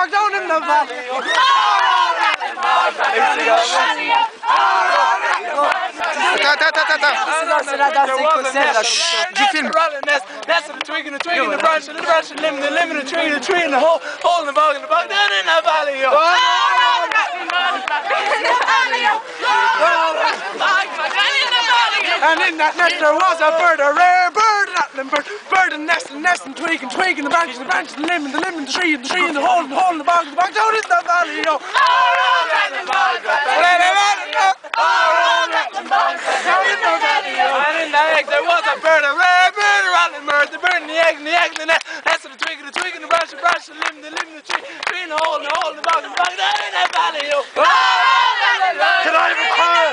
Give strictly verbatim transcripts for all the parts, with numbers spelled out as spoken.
bog down in the valley. Du film. That's the twig and the twig and the branch and the branch and the limb and the limb and the tree and the tree and the hole, hole in the bog and the bog down in the valley. And in that nest there was a bird, a rare bird, a rattling bird, bird and nest and nest and twig and twig and the branch and the branch and the limb and the limb and the tree and the tree and the hole and the hole in the bog and the bog down in the valley. Yo. And in the egg there was a bird, a rare bird, a rattling bird, the bird and the egg and the egg and the nest, nest and the twig and the twig and the branch and the branch and the limb and the limb and the tree, tree and the hole and the hole in the bog and the bog down in the valley. Yo. Can I even cry?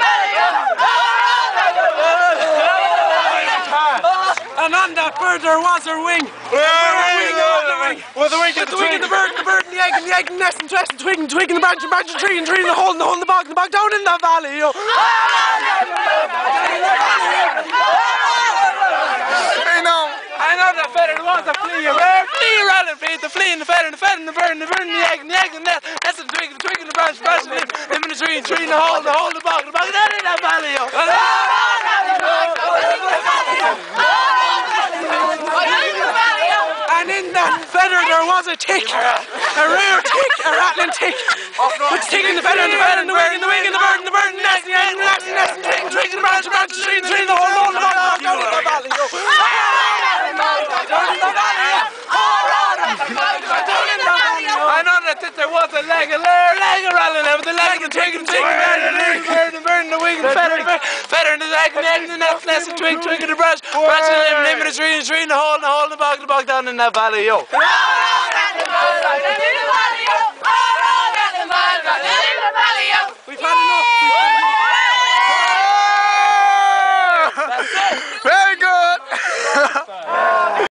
And on that bird there was a wing. Where wing on the wing. With the wing With the wing and the bird and the bird and the egg and the egg and the nest and nest and twig and twig and the branch and branch and tree and tree and the hole and the hole in the bog and the bog down in the valley. Yo. I know that feather was a flea, a rare flea, a rattling flea, the flea and the feather and the feather and the bird and the bird and the egg and the egg and the nest, nest and the twig and the twig and the branch, branch and limb, limb and the tree and tree and the hole, the hole, the bog, the bog down in that valley. Yo. And in that feather there was a tick, a rare tick, a rattling tick. It's ticking the feather and the feather and the wing and the wing and the bird and the bird and the nest and the egg and the nest and the nest and twig and twig and the branch and branch and tree and tree and the hole, the hole, the bog down in the valley. Yo. I know that there was a leg, a leg, leg, a rattling there, with the leg and the twig and the twig and the bird and the bird and the bird and the wing and the feather and the feather and the egg and the egg and the nest, nest and twig, twig and the branch, branch and limb, limb and the tree and tree and the hole and the hole and the bog, the bog down in that valley. Yo. We've had enough. That's it.